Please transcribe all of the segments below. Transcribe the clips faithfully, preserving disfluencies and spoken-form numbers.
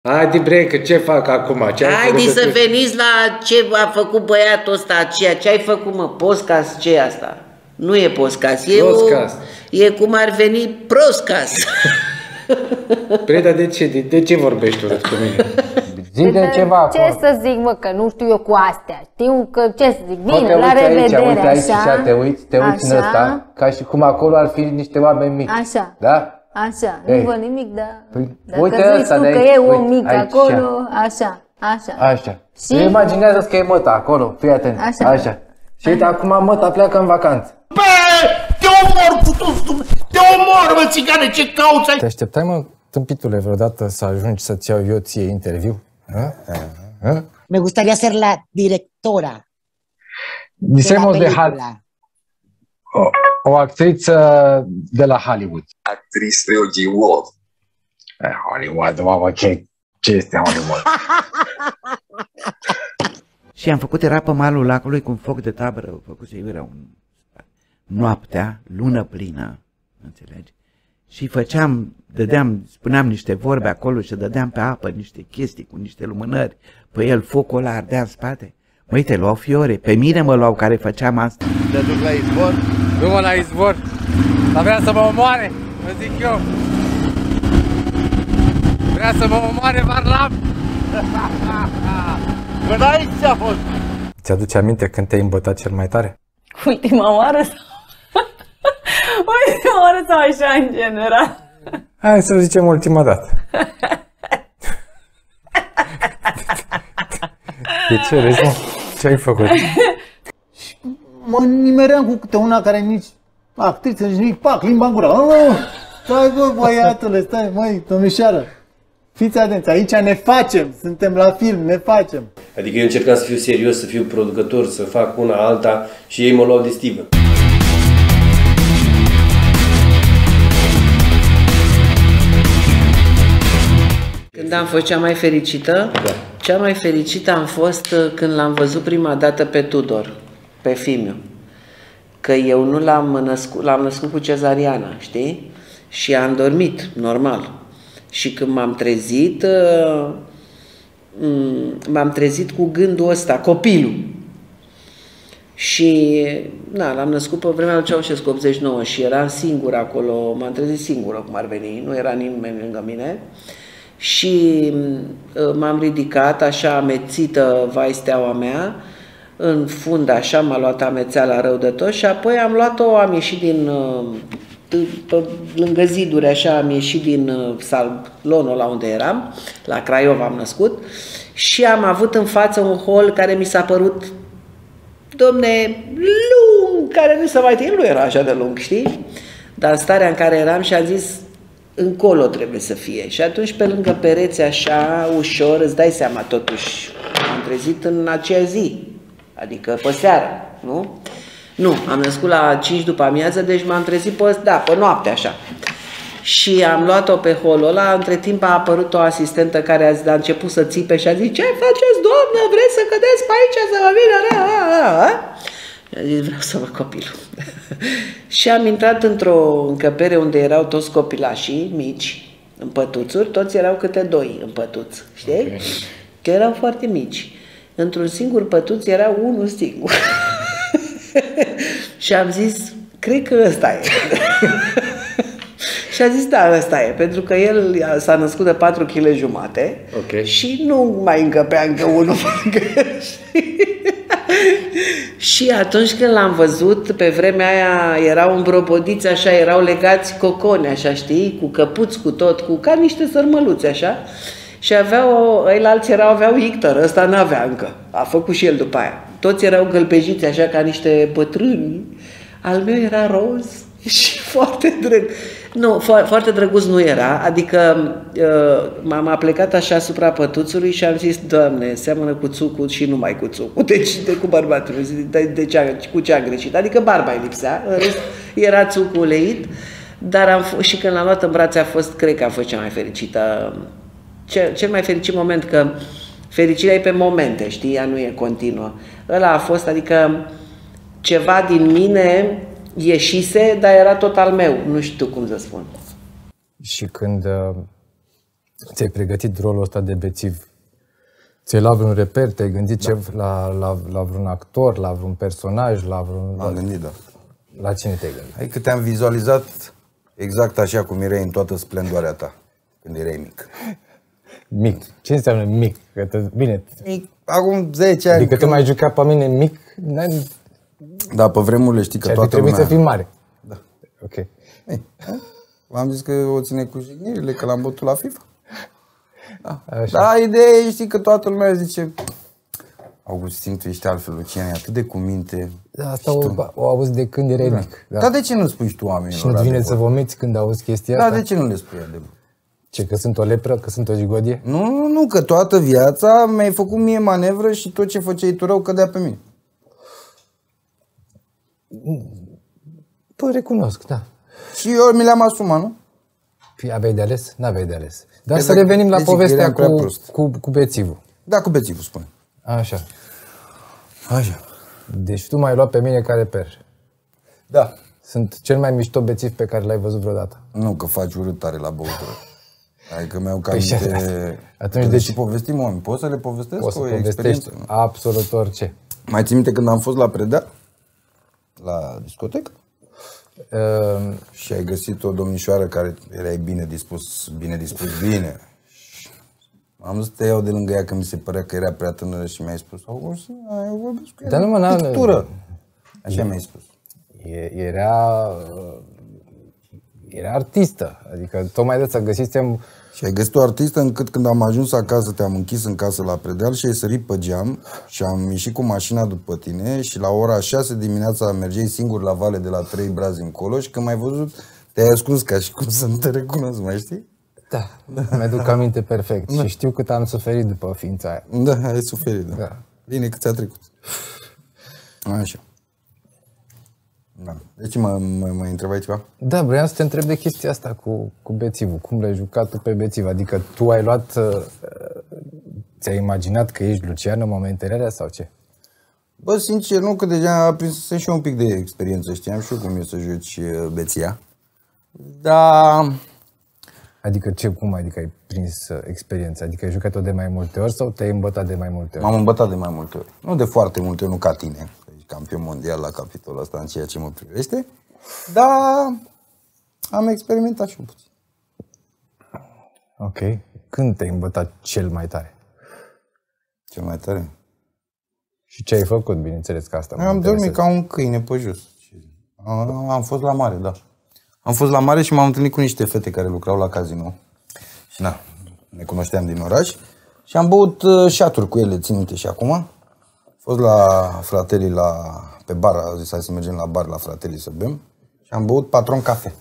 Haide bre, că ce fac acum? Ce Haide să veniți la ce a făcut băiatul ăsta, ceea ce ai făcut, mă, podcast, ce e asta? Nu e podcast, e, o, e cum ar veni proscas. Bre, dar de ce, de, de ce vorbești urât cu mine? Zi de ceva Ce acolo. Să zic, mă, că nu știu eu cu astea. Știu că, ce să zic, bine, la revedere, aici, uite aici așa. Și te uiți, te uiți în ăsta, ca și cum acolo ar fi niște oameni mici. Așa. Da? Așa, nu văd nimic, dar păi, dacă uite zici ăsta tu de că aici, e om uite, mic aici, acolo, așa, așa. Așa. Și? Imaginează-ți că e măta acolo, fii atent. Așa. Așa. Și uite, acum măta pleacă în vacanță. Bă, te omor cu toți, te omor, mă, țigane, ce cauți? Te așteptai, mă, tâmpitule, vreodată să ajungi să-ți iau eu ție interviu? Ha? Ha? Me gustaría ser la directora. Disemos de Hal o, o actriță de la Hollywood. Actriz de Hollywood. Eh, Hollywood, mamă, ce, ce este Hollywood? Și am făcut, era pe malul lacului cu un foc de tabără, au făcut să era un... noaptea, lună plină, înțelegi? Și făceam, dădeam, spuneam niște vorbe acolo și dădeam pe apă niște chestii cu niște lumânări. Pe el focul ăla ardea în spate. Măi, te luau fiore, pe mine mă luau care făceam asta. Te duc la izvor? Nu mă la izvor, dar vrea să mă omoare, vă zic eu. Vrea să mă omoare Varlam. Până aici a fost. Ți-aduce aminte când te-ai îmbătat cel mai tare? Ultima oară sau... Ultima oară sau așa în general? Hai să zicem ultima dată. De ce râzi, mă? Ce ai făcut? Mă nimeream cu câte una care nici actriță, nici nici pac, limba în gură. Stai, bă, băiatule, stai, măi, domnișoară. Fiți atenți, aici ne facem, suntem la film, ne facem. Adică eu încercam să fiu serios, să fiu producător, să fac una alta și ei mă luau de Steven. Când am fost cea mai fericită, da. Cea mai fericită am fost când l-am văzut prima dată pe Tudor, pe Fimiu. Că eu nu l-am născut, l-am născut cu cezariana, știi? Și am dormit, normal. Și când m-am trezit, m-am trezit cu gândul ăsta, copilul. Și, na, l-am născut pe vremea lui Ceaușescu, optzeci și nouă, și eram singur acolo, m-am trezit singură, cum ar veni, nu era nimeni lângă mine. Și m-am ridicat, așa amețită, vai steaua mea, în fund așa, m-a luat amețeala rău de tot și apoi am luat-o, am ieșit din, pe, lângă ziduri, așa, am ieșit din salonul la unde eram, la Craiova am născut, și am avut în față un hol care mi s-a părut, domne, lung, care nu se mai tine, nu era așa de lung, știi? Dar în starea în care eram și am zis, încolo trebuie să fie. Și atunci pe lângă pereți așa, ușor, îți dai seama totuși, am trezit în acea zi, adică pe seară, nu? Nu, am născut la cinci după amiază, deci m-am trezit pe, da, pe noapte așa. Și am luat-o pe holul ăla, între timp a apărut o asistentă care a, a început să țipe și a zis, ce faceți, doamnă, vreți să cădeți pe aici, să vă vină? Și a zis, vreau să văd copilul. Și am intrat într-o încăpere unde erau toți copilașii mici, în pătuțuri, toți erau câte doi în pătuț, știi? Okay. Că erau foarte mici. Într-un singur pătuț era unul singur. Și am zis, cred că ăsta e. Și a zis, da, ăsta e, pentru că el s-a născut de patru kilograme jumate, okay. Și nu mai încăpea încă unul. Și atunci când l-am văzut, pe vremea aia erau îmbrobodiți așa, erau legați cocone, așa, știi, cu căpuți, cu tot, cu ca niște sărmăluți, așa. Și aveau, ăilalți erau, aveau ictor, ăsta n-avea încă, a făcut și el după aia. Toți erau gălbejiți așa ca niște bătrâni, al meu era roz și foarte drăguț. Nu, fo foarte drăguț nu era, adică uh, m-am plecat așa asupra pătuțului și am zis, Doamne, seamănă cu țucul și numai cu țucul, deci de cu bărbatul, de, de ce, cu ce a greșit, adică barba îi lipsea, în rest era țucul uleit, dar am și când l-am luat în brațe a fost, cred că a fost cea mai fericită, cel, cel mai fericit moment, că fericirea e pe momente, știi, ea nu e continuă. Ăla a fost, adică ceva din mine ieșise, dar era tot al meu, nu știu cum să spun. Și când uh, ți-ai pregătit rolul ăsta de bețiv? Ți-ai luat vreun reper? Te-ai gândit da. ce, la, la, la vreun actor, la vreun personaj, la vreun... M-am gândit, da. La cine te-ai gândit? Adică te-am vizualizat exact așa cum erai în toată splendoarea ta, când erai mic. Mic? Ce înseamnă mic? Că te... Bine. Mic, acum zece ani. Adică când... te mai juca pe mine mic? Da, pe vremurile știi că și toată lumea... lumea... să fii mare. Da. Ok. Ei, v-am zis că o ține cu jignirile, că l-am bătut la FIFA. Da. Da, ideea e, știi, că toată lumea zice Augustin, tu ești altfel, Lucian, e atât de cu minte. Da, asta o, o auzi de când erai da. mic. Da. Dar de ce nu spui și tu oamenilor? Și nu-ți vine să vomiți când auzi chestia da, asta? Da, de ce nu le spui adevăr? Ce, că sunt o lepră, că sunt o jigodie? Nu, nu, nu, că toată viața mi-ai făcut mie manevră și tot ce făceai tu rău cădea pe mine. Păi recunosc, da. Și eu mi le-am asumat, nu? Păi aveai de ales? N-aveai de ales. Dar să revenim la povestea cu, cu, cu bețivul. Da, cu bețivul, spune. Așa. Așa. Deci tu m-ai luat pe mine ca reper. Da. Sunt cel mai mișto bețiv pe care l-ai văzut vreodată. Nu, că faci urât tare la băutură. Adică mi-au cam păi de... Atunci de ce povestim oameni? Poți să le povestesc? Poți să o povestești absolut orice. Mai ții minte când am fost la Predeal? La discotecă? Uh, și ai găsit o domnișoară care erai bine dispus, bine dispus, bine. Am zis să te iau de lângă ea că mi se părea că era prea tânără și mi-ai spus Augustin, eu vorbesc cu ea. Dar nu mă, pictură. Așa mi-ai spus. Era... Era artistă. Adică tocmai de să găsisem... Și ai găsit o artistă încât când am ajuns acasă, te-am închis în casă la Predeal și ai sărit pe geam și am ieșit cu mașina după tine și la ora șase dimineața mergeai singur la vale de la trei brazi încolo și când m-ai văzut, te-ai ascuns ca și cum să nu te recunosc, mai știi? Da, da. Mi-aduc aminte perfect da. Și știu cât am suferit după ființa aia. Da, ai suferit, da. da. Bine că ți-a trecut. Așa. Da. Deci mă, mă, mă întrebai ceva? Da, vreau să te întreb de chestia asta cu, cu bețivul. Cum l-ai jucat tu pe bețiv? Adică tu ai luat, uh, ți-ai imaginat că ești Lucian în momentele alea sau ce? Bă, sincer, nu, că deja prinsesem și eu un pic de experiență. Știam și eu cum e să joci beția. Dar... Adică ce, cum adică ai prins experiența? Adică ai jucat-o de mai multe ori sau te-ai îmbătat de mai multe ori? M-am îmbătat de mai multe ori. Nu de foarte multe ori, nu ca tine. Campion mondial la capitolul ăsta în ceea ce mă privește, dar am experimentat și puțin. Ok. Când te-ai îmbătat cel mai tare? Cel mai tare? Și ce ai făcut, bineînțeles că asta am dormit ca un câine pe jos. Am fost la mare, da. Am fost la mare și m-am întâlnit cu niște fete care lucrau la casino. Și na, ne cunoșteam din oraș. Și am băut șaturi cu ele, țin minte și acum. Am fost la Fratelli la, pe bar, a zis hai să mergem la bar la Fratelli să bem. Și am băut Patron Cafe.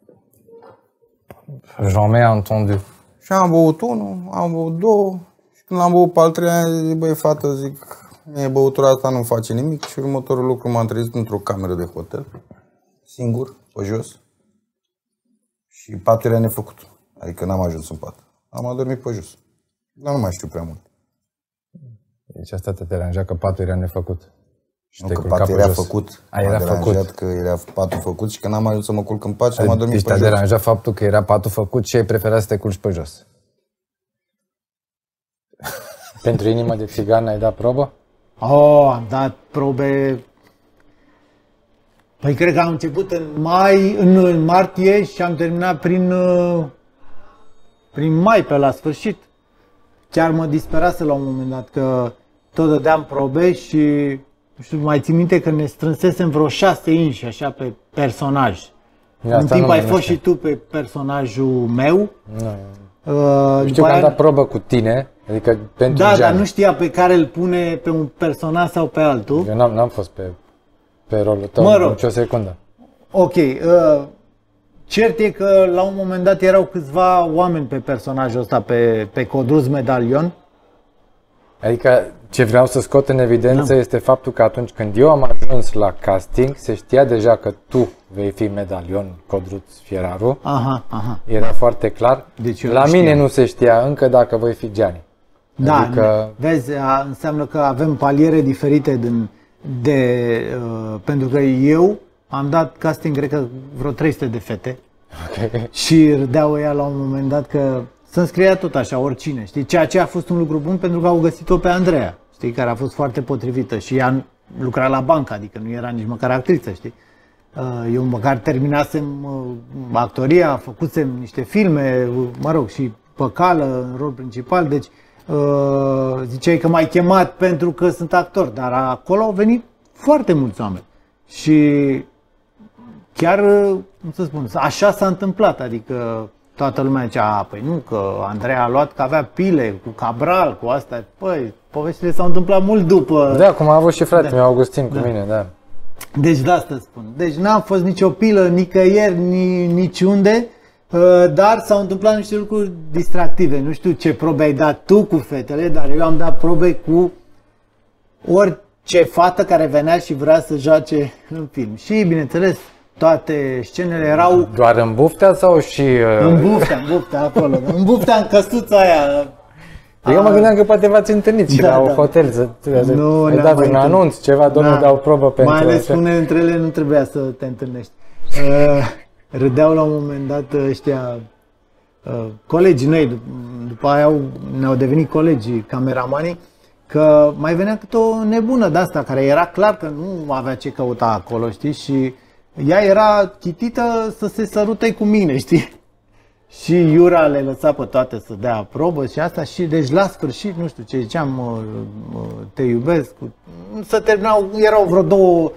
J'en ai entendu. Și am băut unul, am băut două. Și când l-am băut pe al treilea, zic, băi fată, zic, mie băutura asta nu face nimic. Și următorul lucru m-am trezit într-o cameră de hotel, singur, pe jos. Și patul era nefăcut. Adică n-am ajuns în pat. Am adormit pe jos. Dar nu mai știu prea mult. Deci asta te deranja că patul era nefăcut. Și nu, că patul era jos. făcut. A, era făcut. Că era patul făcut și că n-am ajuns să mă culc în pat și am adormit deci pe jos. Deci te-a deranjat faptul că era patul făcut și ai preferat să te culci pe jos. Pentru inimă de țigan ai dat probă? Oh, am dat probe... Păi cred că am început în mai, în martie și am terminat prin... prin mai pe la sfârșit. Chiar mă disperase la un moment dat că tot dădeam probe și nu știu, mai țin minte că ne strânsesem vreo șase inși așa pe personaj. În timp ai fost și tu pe personajul meu. Nu. Uh, știu că am dat probă cu tine, adică pentru Da, Gianni. dar nu știa pe care îl pune pe un personaj sau pe altul. Eu n-am, n-am fost pe, pe rolul tău, mă rog. nici o secundă. Ok. Uh, Cert e că la un moment dat erau câțiva oameni pe personajul ăsta, pe, pe Codruț Medalion. Adică ce vreau să scot în evidență da. este faptul că atunci când eu am ajuns la casting, se știa deja că tu vei fi Medalion Codruț Fieraru. Aha, aha. Era foarte clar. Deci la mine știam. Nu se știa încă dacă voi fi Gianni. Da, adică... vezi, înseamnă că avem paliere diferite din, de, uh, pentru că eu am dat casting, cred că vreo trei sute de fete. Okay. Și râdeau ea la un moment dat că să-mi scria tot așa, oricine, știi? Ceea ce a fost un lucru bun pentru că au găsit-o pe Andreea, știi? Care a fost foarte potrivită și ea lucra la bancă, adică nu era nici măcar actriță, știi? Eu măcar terminasem actoria, făcusem niște filme, mă rog, și pe cală, în rol principal, deci ziceai că m-ai chemat pentru că sunt actor, dar acolo au venit foarte mulți oameni și chiar, cum să spun, așa s-a întâmplat, adică toată lumea zicea, păi nu, că Andreea a luat că avea pile cu Cabral, cu astea, păi, povestile s-au întâmplat mult după. Da, cum a avut și fratele da. meu Augustin cu da. mine, da. Deci de asta spun. Deci n-am fost nicio pilă, nicăieri, ni, niciunde, dar s-au întâmplat niște lucruri distractive. Nu știu ce probe ai dat tu cu fetele, dar eu am dat probe cu orice fată care venea și vrea să joace în film. Și, bineînțeles, toate scenele erau... Doar în Buftea sau și... Uh... În Buftea, în Buftea, acolo. În Buftea, în căsuța aia. Eu mă gândeam că poate v-ați întâlnit și da, la un da. hotel, să nu, ai dat un anunț, ceva, domnul da. dau probă pentru... Mai ales unele dintre ele nu trebuia să te întâlnești. Uh, râdeau la un moment dat ăștia, uh, colegii noi, după aia au, ne-au devenit colegii, cameramanii, că mai venea câte o nebună de asta, care era clar că nu avea ce căuta acolo, știi, și ea era chitită să se sărute cu mine, știi? Și Iura le lăsa pe toate să dea probă și asta și deci la sfârșit, nu știu ce ziceam, te iubesc, să terminau, erau vreo două,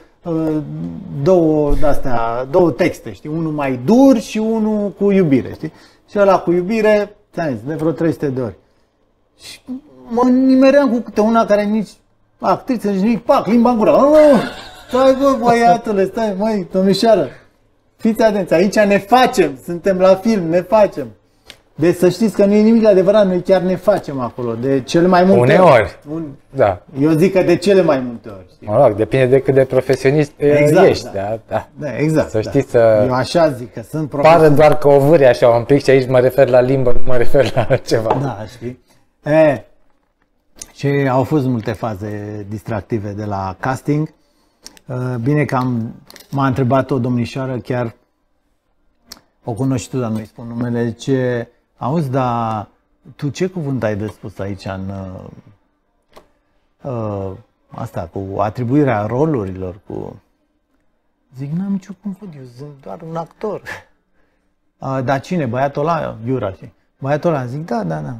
două de-astea, două texte, știi, unul mai dur și unul cu iubire, știi? Și ăla cu iubire, ți-am zis, de vreo trei sute de ori. Și mă nimeream cu câte una care nici actriță, nici nimic, pac, limba în gură. Stai bă, băiatule, stai, măi, domnișoară. Fiți atenți, aici ne facem, suntem la film, ne facem. Deci să știți că nu e nimic adevărat, noi chiar ne facem acolo, de cele mai multe Uneori, ori. Un... da. Eu zic că de cele mai multe ori. Știi? Mă rog, depinde de cât de profesionist exact, ești, da. Da, da. Da, exact. Să da. știți să... Eu așa zic, că sunt profesionist. Pară doar că o vâri așa un pic și aici mă refer la limbă, nu mă refer la altceva. Da, știi? E, și au fost multe faze distractive de la casting. Bine că am, m-a întrebat o domnișoară, chiar o cunoști tu, dar nu-i spun numele, ce auzi, dar tu ce cuvânt ai de spus aici în uh, asta, cu atribuirea rolurilor, cu... Zic, n-am niciun cuvânt, eu sunt doar un actor. Uh, dar cine? Băiatul ăla? Iura, știi? Băiatul ăla? Zic, da, da, da.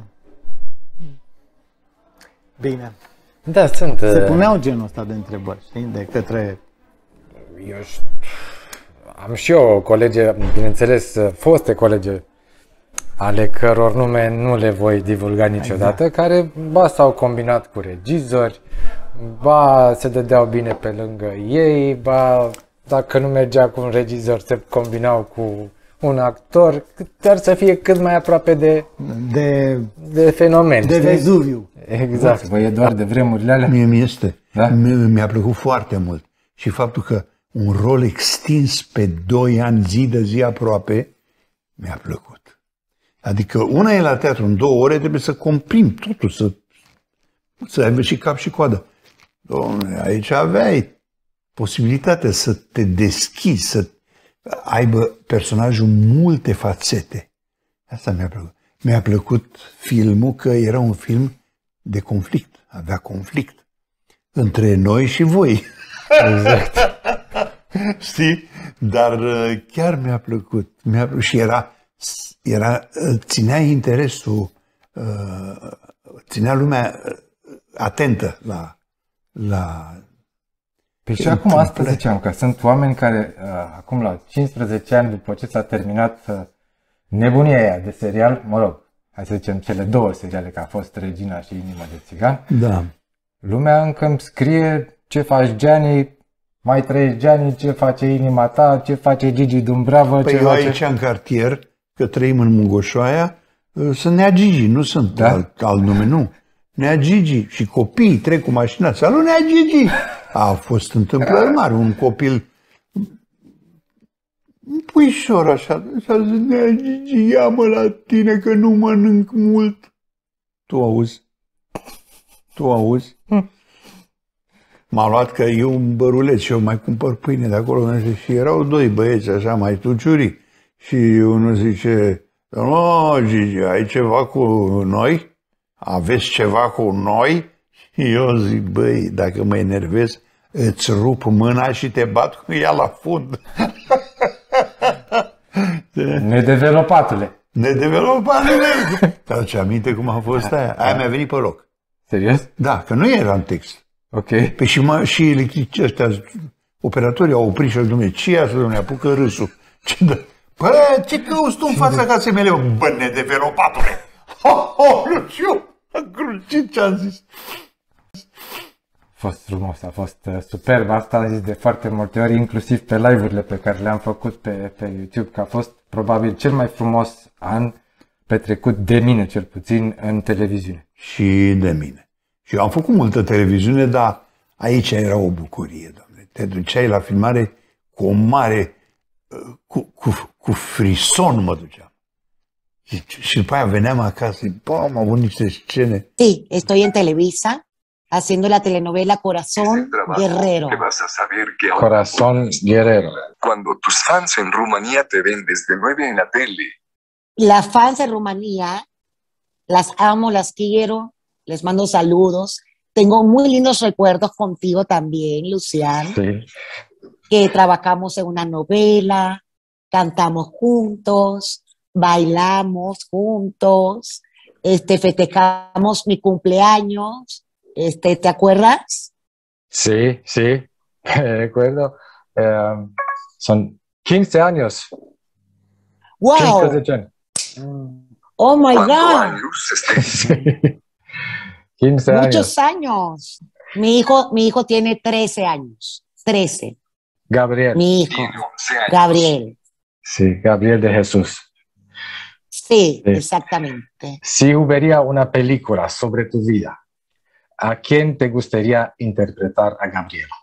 Bine. Da, sunt... Se puneau genul ăsta de întrebări, știi, de către... Eu știu... Am și eu colege, bineînțeles, foste colege, ale căror nume nu le voi divulga niciodată, exact. Care ba s-au combinat cu regizori, ba se dădeau bine pe lângă ei, ba dacă nu mergea cu un regizor se combinau cu un actor, dar să fie cât mai aproape de, de, de fenomen. De Vezuviu. Exact. Vă e doar de vremurile alea? Mie mi este. Da? Mi-a plăcut foarte mult. Și faptul că un rol extins pe doi ani, zi de zi aproape, mi-a plăcut. Adică una e la teatru, în două ore trebuie să comprim totul, să, să aibă și cap și coadă. Dom'le, aici aveai posibilitatea să te deschizi, să aibă personajul multe fațete. Asta mi-a plăcut. Mi-a plăcut filmul că era un film de conflict, avea conflict între noi și voi. Exact. Știi? Dar chiar mi-a plăcut. Mi-a plăcut. Și era, era, ținea interesul, ținea lumea atentă la... la Păi și acum asta ziceam, că sunt oameni care acum la cincisprezece ani după ce s-a terminat nebunia aia de serial, mă rog, hai să zicem cele două seriale, că a fost Regina și Inima de Țigan, da. Lumea încă îmi scrie ce faci Gianni, mai trăiești Gianni, ce face inima ta, ce face Gigi Dumbravă. Păi ce eu face... aici în cartier, că trăim în Mugoșoaia, sunt Nea Gigi, nu sunt da? alt, alt nume, nu. Nea Gigi și copiii trec cu mașina, salut Nea Gigi! A fost întâmplări mari, un copil, un puișor așa, și a zis, Nea Gigi, ia-mă la tine că nu mănânc mult. Tu auzi? Tu auzi? Hm. M-a luat că eu un băruleț și eu mai cumpăr pâine de acolo și erau doi băieți așa mai tuciuri și unul zice, Nu, Gigi, ai ceva cu noi? Aveți ceva cu noi? Eu zic, băi, dacă mă enervez, îți rup mâna și te bat cu ea la fund. Nedevelopatule. Nedevelopatule. Dar ce aminte cum a fost aia? Aia mi-a venit pe loc. Serios? Da, că nu era în text. Ok. Pe și, mă, și electrici ăștia, operatorii au oprit și al domnule, ce ia să domnule, apucă râsul. Ce dă? Păi, ce cauți tu în fața casei mele? Bă, nedevelopatule! Ho, ho, nu știu! Am crucit ce am zis. A fost frumos, a fost uh, superb. Asta am zis de foarte multe ori, inclusiv pe live-urile pe care le-am făcut pe, pe YouTube, că a fost probabil cel mai frumos an petrecut de mine, cel puțin, în televiziune. Și de mine. Și eu am făcut multă televiziune, dar aici era o bucurie, doamne. Te duceai la filmare cu o mare, cu, cu, cu frison mă duceam. Și, și după aia veneam acasă și, bă, am avut niște scene. Sí, estoy en Televisa haciendo la telenovela Corazón Guerrero. Que vas a saber que ahora, Corazón Guerrero. cuando tus fans en Rumanía te ven desde nueve en la tele, Las fans de Rumanía, las amo, las quiero, les mando saludos. Tengo muy lindos recuerdos contigo también, Lucián, Sí. que trabajamos en una novela, cantamos juntos, bailamos juntos, este, festejamos mi cumpleaños, este, ¿te acuerdas? Sí, sí, me recuerdo. Eh, son quince años. ¡Wow! quince años. ¡Oh, my cuando God! Años esté Sí. quince años. Muchos años. Mi hijo, mi hijo tiene trece años. trece. Gabriel. Mi hijo, tiene once años. Gabriel. Sí, Gabriel de Jesús. Sí, Sí. exactamente. Si hubiera una película sobre tu vida, ¿a quién te gustaría interpretar a Gabriela?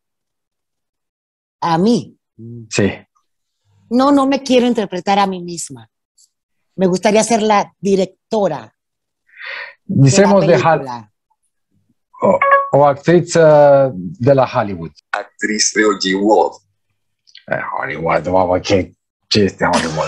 A mí. Sí. No, no me quiero interpretar a mí misma. Me gustaría ser la directora Dicemos de de, la Hal- película. o, o actriță de la Hollywood. Actriz de Hollywood. Eh, Hollywood, mamă, ce, ce este Hollywood?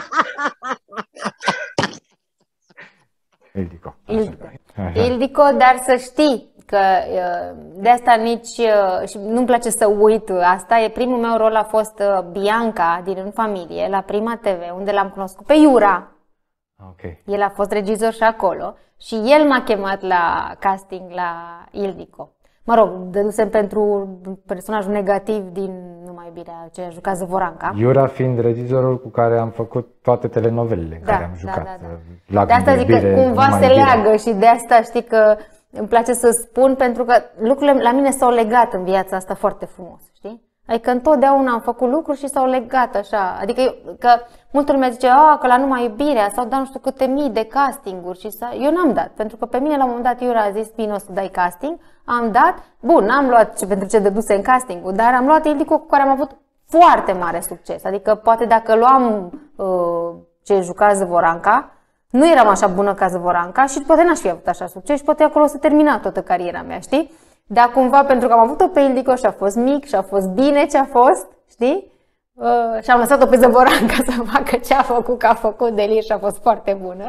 Ildico. Ildico. Așa. Ildico, dar să știi că uh, de asta nici, uh, și nu-mi place să uit asta, e primul meu rol a fost uh, Bianca din În Familie, la Prima T V, unde l-am cunoscut pe Iura. Ok. El a fost regizor și acolo și el m-a chemat la casting la Ildico. Mă rog, dădusem pentru personajul negativ din Numai Iubirea, ce a jucat Zăvoranca. Iura fiind regizorul cu care am făcut toate telenovelele în Da, care am da, jucat. da, da. Lacul De asta de zic că iubire, cumva Numai se iubire. leagă și de asta știi că îmi place să spun, pentru că lucrurile la mine s-au legat în viața asta foarte frumos, știi? Adică întotdeauna am făcut lucruri și s-au legat așa. Adică eu, că multă lume zice a, că la Numai Iubirea s-au dat nu știu câte mii de castinguri și s-a... eu n-am dat, pentru că pe mine la un moment dat Iura a zis bine o să dai casting, am dat, bun, n-am luat ce, pentru ce dăduse în castingul, dar am luat Ildico cu care am avut foarte mare succes. Adică poate dacă luam uh, ce juca Zăvoranca, nu eram așa bună ca Zăvoranca și poate n-aș fi avut așa succes și poate acolo să termina toată cariera mea, știi? Dar cumva pentru că am avut-o pe Ildico și a fost mic și a fost bine ce a fost, știi? Uh, și am lăsat-o pe Zăvoranca să facă ce a făcut, că a făcut delir și a fost foarte bună.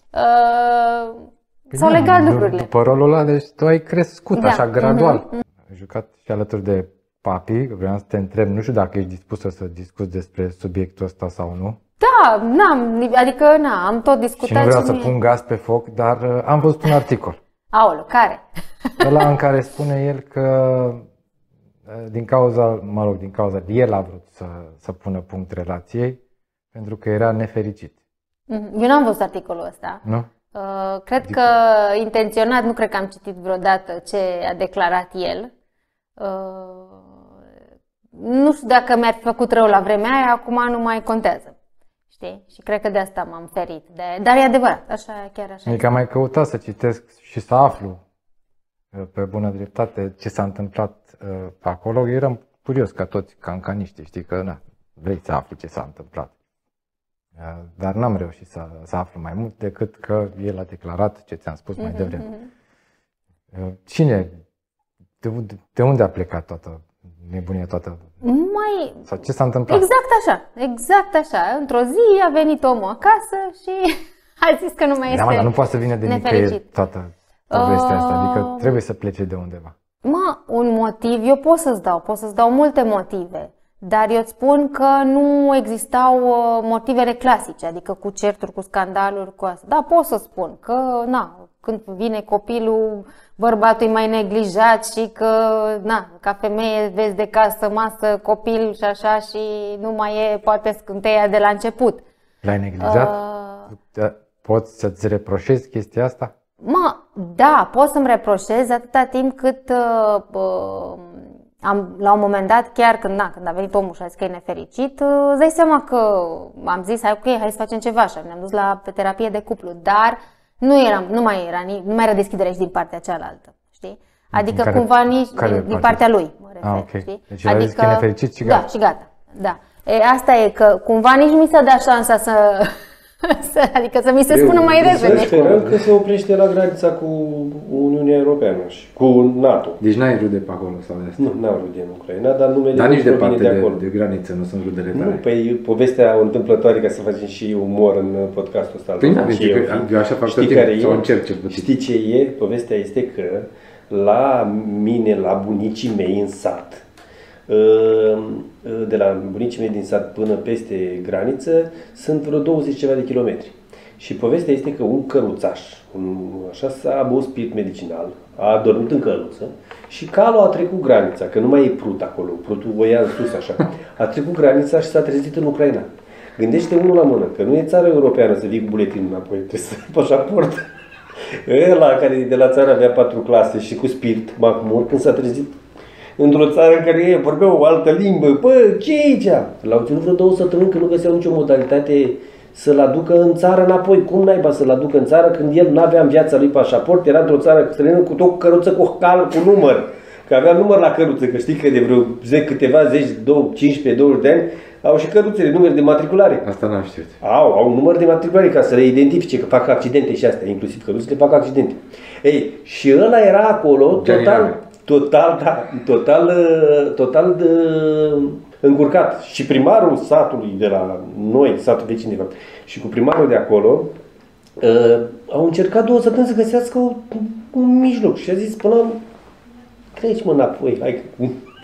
Uh, s-au legat lucrurile. După rolul ăla, deci tu ai crescut Da. așa gradual. Mhm. Ai jucat și alături de Papi, vreau să te întreb, nu știu dacă ești dispusă să discuți despre subiectul ăsta sau nu. Da, n-am, adică na, am tot discutat. Și nu vreau și să nu e- pun gaz pe foc, dar uh, am văzut un articol. Aoleu, care? Ăla în care spune el că uh, din cauza, mă rog, din cauza, el a vrut să, să pună punct relației pentru că era nefericit. Mhm. Eu n-am văzut articolul ăsta. Nu? Uh, cred că intenționat, nu cred că am citit vreodată ce a declarat el. Uh, nu știu dacă mi-ar fi făcut rău la vremea aia, acum nu mai contează. Știi? Și cred că de asta m-am ferit. De... Dar e adevărat, așa, chiar așa. Adică am mai căutat să citesc și să aflu uh, pe bună dreptate ce s-a întâmplat uh, pe acolo. Eram curios ca toți cancaniștii, știi că na, vrei să afli ce s-a întâmplat. Uh, dar n-am reușit să, să aflu mai mult decât că el a declarat ce ți-am spus mai Mhm, devreme. mhm. Uh, Cine, de unde, de unde a plecat toată nebunia toată? Mai... Sau ce s-a întâmplat? Exact așa, exact așa. Într-o zi a venit omul acasă și a zis că nu mai este Da, mă, dar nu poate să vină de nefericit. nicăieri toată povestea Uh, asta, adică trebuie să plece de undeva. Mă, un motiv, eu pot să-ți dau, pot să-ți dau multe motive, dar eu îți spun că nu existau uh, motivele clasice, adică cu certuri, cu scandaluri, cu asta. Da, pot să spun că, na, când vine copilul, bărbatul e mai neglijat și că, na, ca femeie vezi de casă, masă, copil și așa și nu mai e, poate scânteia de la început. L-ai neglijat? Uh, Poți să-ți reproșezi chestia asta? Mă, da, pot să-mi reproșez atâta timp cât uh, uh, am, la un moment dat, chiar când, na, când a venit omul și a zis că e nefericit, uh, îți dai seama că am zis, hai, ok, hai să facem ceva și ne-am dus la pe terapie de cuplu, dar nu, eram, nu, mai era, nu mai era deschidere și din partea cealaltă, știi? Adică care, cumva nici care din, din partea lui, mă refer, ah, okay. știi? Deci adică, a zis că e nefericit și gata. Da, și gata, da. E, asta e că cumva nici nu mi s-a dat șansa să... adică să mi se spună mai repede. Să sperăm că se oprește la granița cu Uniunea Europeană și cu NATO. Deci n-ai rude pe acolo sau de asta? Nu, n-am rude în Ucraina, dar numele dar nici departe de, de, acolo. de graniță, nu sunt rudele tale. Nu, păi povestea întâmplătoare ca să facem și umor în podcastul ăsta. Păi nu, eu, eu așa fac tot timpul, sau încerc cel puțin. Știi ce e? Povestea este că la mine, la bunicii mei în sat, de la bunicii mei din sat până peste graniță, sunt vreo douăzeci ceva de kilometri. Și povestea este că un căruțaș, un, așa s-a băut spirit medicinal, a dormit în căruță și calul a trecut granița, că nu mai e prut acolo, prutul o ia în sus așa, a trecut granița și s-a trezit în Ucraina. Gândește unul la mână, că nu e țară europeană să vii cu buletinul înapoi, trebuie să ai pașaport. Ăla care de la țară avea patru clase și cu spirit mahmur, când s-a trezit într-o țară în care vorbea o altă limbă, bă, ce e aici? L-au ținut vreo două săptămâni că nu găseau nicio modalitate să-l aducă în țară înapoi. Cum naiba să-l aducă în țară când el nu avea în viața lui pașaport, era într-o țară străină cu tot căruță cu cal, cu număr. Că avea număr la căruță, că știi că de vreo câteva zeci, cincisprezece douăzeci de ani au și căruțele, numeri de matriculare. Asta n-am știut. Au, au un număr de matriculare ca să le identifice, că fac accidente și astea, inclusiv căruțele fac accidente. Ei, și ăla era acolo total, total, da, total, total de încurcat. Și primarul satului de la noi, satul vecin de fapt, și cu primarul de acolo, uh, au încercat două săptămâni să găsească un, un mijloc și a zis până treci mă înapoi, hai că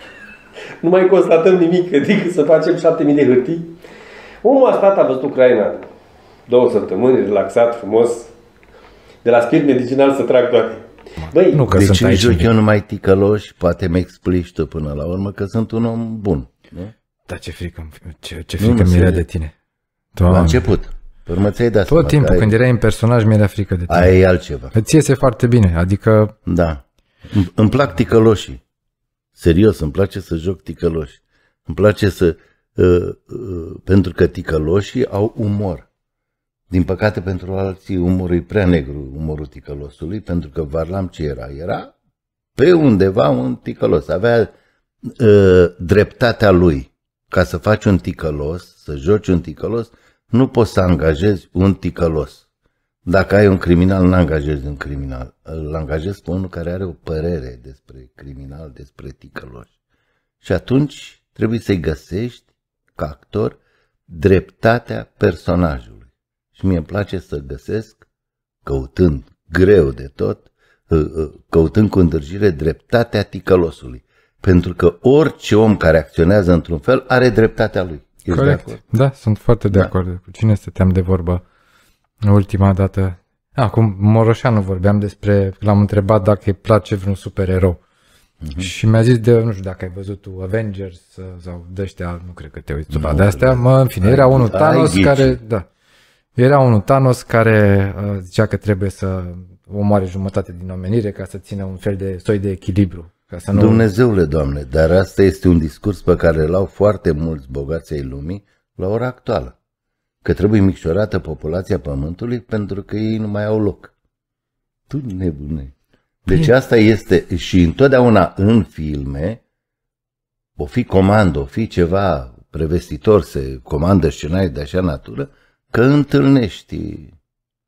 nu mai constatăm nimic, adică să facem șapte mii de hârtii. Omul a stat, a văzut Ucraina două săptămâni, relaxat, frumos, de la spirit medicinal să trag toate. Băi, nu că deci îmi joc eu numai ticăloși, poate mi explici tu până la urmă că sunt un om bun. Nu? Da, ce frică, ce, ce frică mi era de tine. Doamne. La început. Pe urmă ți-ai dat tot timpul ai... când erai în personaj mi era frică de tine. Aia e altceva. Îți iese foarte bine, adică... Da. Îmi plac ticăloșii. Serios, îmi place să joc ticăloși. Îmi place să... Uh, uh, pentru că ticăloșii au umor. Din păcate pentru alții umorul e prea negru, umorul ticălosului, pentru că Varlam ce era? Era pe undeva un ticălos. Avea uh, dreptatea lui. Ca să faci un ticălos, să joci un ticălos, nu poți să angajezi un ticălos. Dacă ai un criminal, nu angajezi un criminal. Îl angajezi pe unul care are o părere despre criminal, despre ticăloși. Și atunci trebuie să-i găsești, ca actor, dreptatea personajului. Și mie îmi place să găsesc, căutând greu de tot, căutând cu îndârjire dreptatea ticălosului. Pentru că orice om care acționează într-un fel are dreptatea lui. Ești corect. De acord? Da, sunt foarte de da. acord. Cu cine stăteam de vorbă ultima dată? Acum, Moroșanu vorbeam despre, l-am întrebat dacă îi place vreun supererou. Uh-huh. Și mi-a zis de, nu știu dacă ai văzut tu Avengers sau de ăștia, nu cred că te uiți tu la de-astea, mă, în fine, era unul Thanos care, da, era unul Thanos care uh, zicea că trebuie să omoare jumătate din omenire ca să țină un fel de soi de echilibru. Ca să nu... Dumnezeule, Doamne, dar asta este un discurs pe care îl au foarte mulți bogați ai lumii la ora actuală. Că trebuie micșorată populația Pământului pentru că ei nu mai au loc. Tu nebune. Deci asta este și întotdeauna în filme, o fi comandă, o fi ceva prevestitor, se comandă scenarii de așa natură, că întâlnești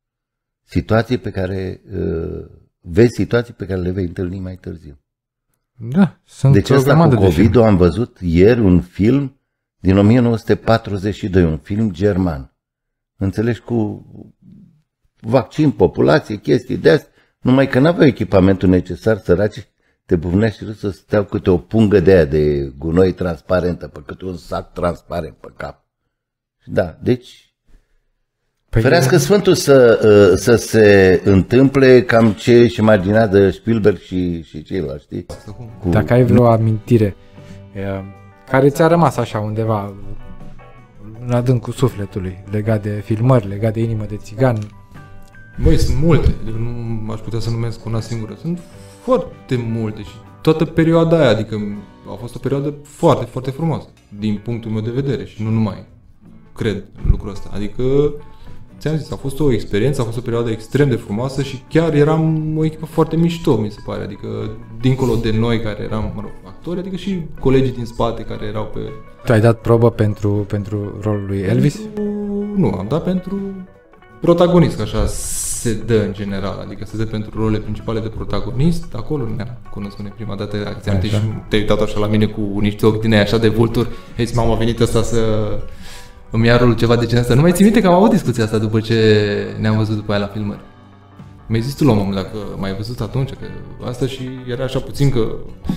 situații pe care, vezi situații pe care le vei întâlni mai târziu. Da, sunt Deci o asta grămadă cu de filme. COVID-ul am văzut ieri un film din o mie nouă sute patruzeci și doi, un film german. Înțelegi, cu vaccin, populație, chestii de astea, numai că n-aveau echipamentul necesar, săraci, te bufneai și să steau câte o pungă de aia de gunoi transparentă, pe câte un sac transparent pe cap. Da, deci păi ferească e... Sfântul să, să se întâmple cam ce își imaginează Spielberg și, și ceilalți, știi? Cu... Dacă ai vreo amintire care ți-a rămas așa undeva în adâncul sufletului, legat de filmări, legat de Inimă de țigan. Băi, sunt multe, adică nu aș putea să numesc una singură, sunt foarte multe și toată perioada aia, adică a fost o perioadă foarte, foarte frumoasă, din punctul meu de vedere și nu numai, cred lucrul ăsta, adică ți-am zis, a fost o experiență, a fost o perioadă extrem de frumoasă și chiar eram o echipă foarte mișto, mi se pare, adică dincolo de noi care eram, mă rog, actori, adică și colegii din spate care erau pe... Tu ai dat probă pentru, pentru rolul lui Elvis? Pentru... Nu, am dat pentru protagonist, așa se dă în general, adică se dă pentru rolele principale de protagonist, acolo ne-am cunoscut prima dată, ți-am și te-ai uitat așa la mine cu niște ochi din aia așa de vulturi, hei, m-am venit ăsta să îmi ia rolul ceva de genul ăsta. Nu mai ți minte că am avut discuția asta după ce ne-am văzut după aia la filmări. Mi-ai zis tu la un moment dacă m-ai văzut atunci, că asta și era așa puțin că...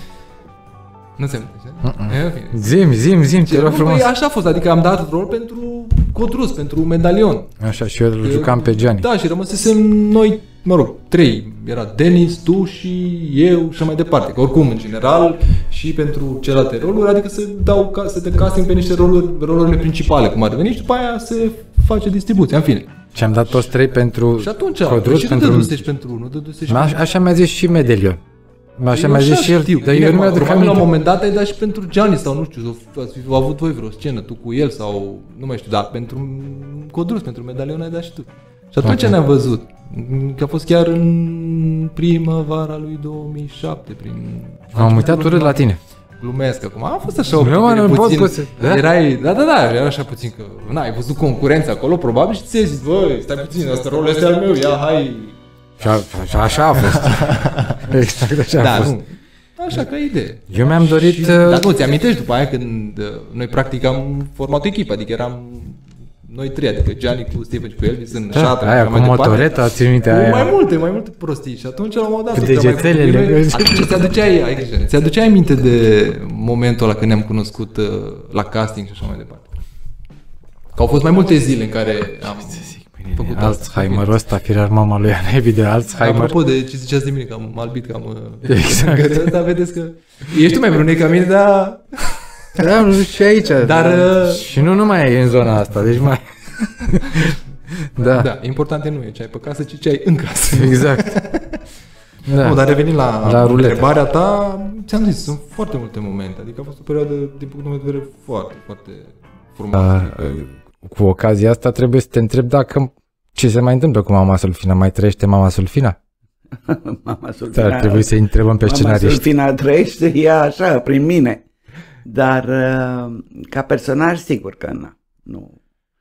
Nu ți-am zis, Zim, zim, zim, te rog frumos. Așa a fost, adică am dat rol pentru Codrus, pentru medalion. Așa, și eu îl jucam pe Gianni. Da, și rămăsesem noi, mă rog, trei. Era Denis, tu și eu și mai departe. Că oricum, în general, și pentru celelalte roluri, adică se dau, se dă casting pe niște roluri, rolurile principale, cum ar veni, și după aia se face distribuția, în fine. Și am dat toți trei pentru și atunci, Codrus, și pentru... nu te ducești pentru nu te ducești așa, așa mi-a zis și Medelion. Așa eu mi-a zis și el, știu, dar eu nu mi-aduc aminte. La un moment dat ai dat și pentru Gianni sau nu știu, ați fi avut voi vreo scenă, tu cu el sau nu mai știu, dar pentru Codrus, pentru medalion ai dat și tu. Și atunci okay. Ne-am văzut, că a fost chiar în primăvara lui două mii șapte, prin... Am uitat urât la tine. Glumesc acum, a fost așa o puțin, puțin da? Erai, da, da, da, era așa puțin că, na, ai văzut concurența acolo, probabil, și ți-ai zis, băi, stai puțin, ăsta rolul ăsta al meu, ia, hai... Și așa a fost. Exact așa da, a fost. Nu. Așa ca idee. Eu mi-am dorit... Și, dar nu, ți-amintești după aia când noi practic am format o echipă, adică eram noi trei, adică Gianni cu Steven și cu Elvis în da, șatră. Aia cu motoreta, ții minte aia. Mai multe, mai multe prostii și atunci la un moment dat... Cu degețelele. Atunci ți-aduceai, ai grijă, ți-aduceai aminte de momentul ăla când ne-am cunoscut la casting și așa mai departe. Că au fost mai multe zile în care am... făcut Alzheimer-ul ăsta, firar mama lui Anevi de Alzheimer. Apropo de ce ziceați de mine, că am albit, că am... Exact. Dar vedeți că... Ești tu mai brunei ca mine, dar... Da, nu și aici. Dar... Și nu numai e în zona asta, deci mai... Da. Da, important e nu e ce ai pe casă, ci ce ai în casă. Exact. Da. Nu, dar revenind la, la întrebarea ta, ți-am zis, sunt foarte multe momente, adică a fost o perioadă, din punctul meu de vedere, foarte, foarte frumoasă. Cu ocazia asta trebuie să te întreb dacă ce se mai întâmplă cu mama Sulfina. Mai trăiește mama Sulfina? Mama Sulfina... Ar trebui să-i întrebăm pe scenariști. Mama Sulfina trăiește ea așa, prin mine. Dar ca personaj, sigur că nu. nu.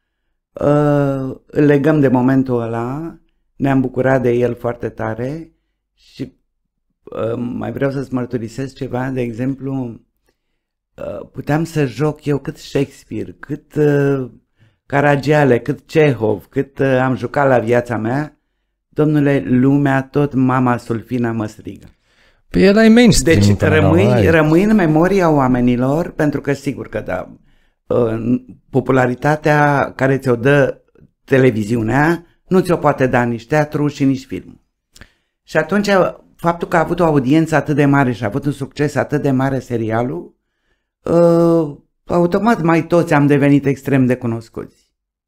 Îl legăm de momentul ăla, ne-am bucurat de el foarte tare și mai vreau să-ți mărturisesc ceva, de exemplu, puteam să joc eu cât Shakespeare, cât Caragiale, cât Cehov, cât am jucat la viața mea, domnule, lumea tot mama Sulfina mă strigă. Păi el ai mainstream. Deci rămâi, rămâi în memoria oamenilor, pentru că sigur că da, popularitatea care ți-o dă televiziunea nu ți-o poate da nici teatru și nici film. Și atunci faptul că a avut o audiență atât de mare și a avut un succes atât de mare serialul, uh, automat mai toți am devenit extrem de cunoscuți.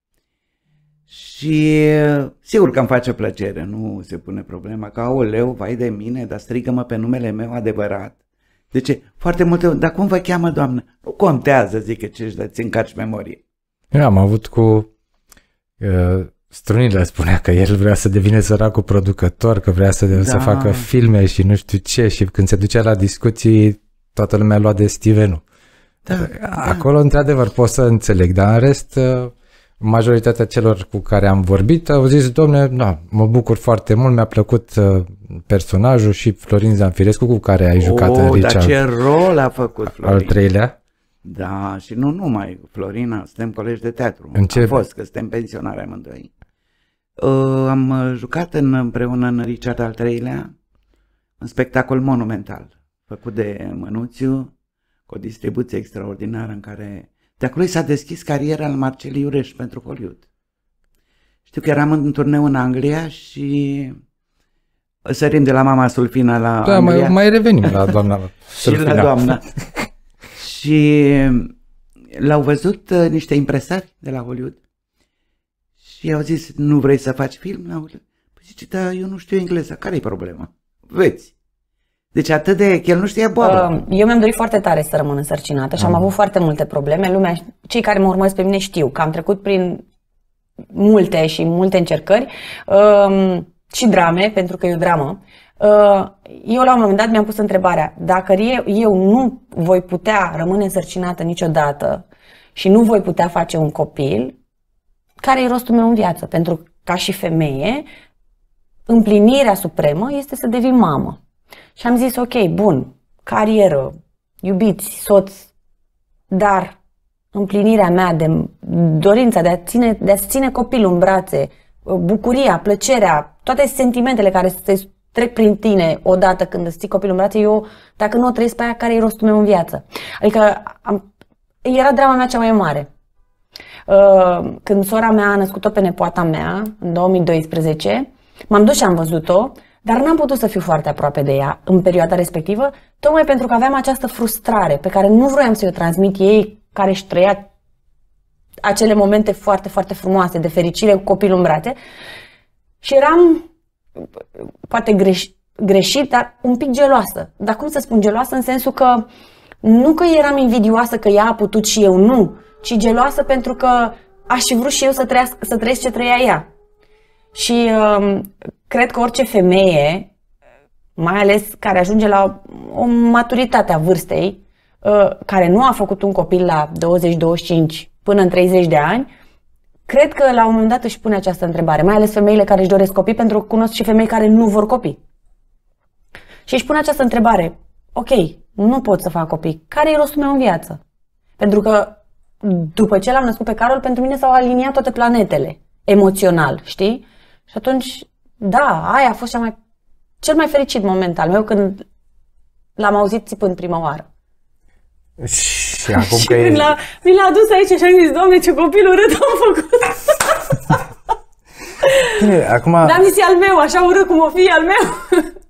Și sigur că îmi face plăcere, nu se pune problema că, aoleu, vai de mine, dar strigă-mă pe numele meu adevărat. Deci, foarte multe, dar cum vă cheamă, doamnă? Nu contează, zic, ce îți încarci memorie. Eu am avut cu uh, Strunile, spunea că el vrea să devină săracul producător, că vrea să, da. să facă filme și nu știu ce, și când se ducea la discuții, toată lumea lua de Steven-ul. Da, Acolo, da. într-adevăr, pot să înțeleg, dar în rest, uh, majoritatea celor cu care am vorbit au zis, domne, na, mă bucur foarte mult, mi-a plăcut uh, personajul și Florin Zanfirescu cu care ai jucat oh, în Richard. Dar ce rol a făcut Florin? Al treilea. Da, și nu numai, Florina, suntem colegi de teatru. În ce... Am fost, că suntem pensionari amândoi. Uh, am jucat în, împreună în Richard al treilea, un spectacol monumental, făcut de Mănuțiu, cu o distribuție extraordinară în care... De acolo s-a deschis cariera al Marcelii Iureș pentru Hollywood. Știu că eram în turneu în Anglia și sărim de la mama Sulfina la da, Anglia. mai, mai revenim la doamna și la doamna. Și l-au văzut uh, niște impresari de la Hollywood și au zis, nu vrei să faci film? Păi zice, da, eu nu știu engleză, care-i problema? Veți. Deci atât de... el nu știa boabă. Eu mi-am dorit foarte tare să rămân însărcinată și am avut foarte multe probleme. Lumea, cei care mă urmăresc pe mine știu că am trecut prin multe și multe încercări uh, și drame, pentru că e o dramă. Uh, eu la un moment dat mi-am pus întrebarea, dacă eu, eu nu voi putea rămâne însărcinată niciodată și nu voi putea face un copil, care e rostul meu în viață? Pentru că, ca și femeie, împlinirea supremă este să devii mamă. Și am zis, ok, bun, carieră, iubiți, soț, dar împlinirea mea de dorința de a ține, de a ține copilul în brațe, bucuria, plăcerea, toate sentimentele care se trec prin tine odată când îți ții copilul în brațe, eu, dacă nu o trăiesc pe aia, care e rostul meu în viață? Adică am, era drama mea cea mai mare. Când sora mea a născut-o pe nepoata mea, în două mii doisprezece, m-am dus și am văzut-o, dar n-am putut să fiu foarte aproape de ea în perioada respectivă, tocmai pentru că aveam această frustrare pe care nu vroiam să o transmit ei, care își trăia acele momente foarte, foarte frumoase de fericire cu copilul în brațe. Și eram, poate greș, greșit, dar un pic geloasă. Dar cum să spun geloasă? În sensul că nu că eram invidioasă că ea a putut și eu nu, ci geloasă pentru că aș fi vrut și eu să trăiesc, să trăiesc ce trăia ea. Și uh, cred că orice femeie, mai ales care ajunge la o maturitate a vârstei, uh, care nu a făcut un copil la douăzeci douăzeci și cinci până în treizeci de ani, cred că la un moment dat își pune această întrebare, mai ales femeile care își doresc copii, pentru că cunosc și femei care nu vor copii. Și își pune această întrebare, ok, nu pot să fac copii, care e rostul meu în viață? Pentru că după ce l-am născut pe Carol, pentru mine s-au aliniat toate planetele, emoțional, știi? Și atunci, da, aia a fost cea mai, cel mai fericit moment al meu când l-am auzit țipând prima oară. Și acum și că când e... l-a, mi l-a adus aici și am zis, Doamne, ce copil urât am făcut. Bine, acum... Dar mi-s al meu, așa urât cum o fi al meu.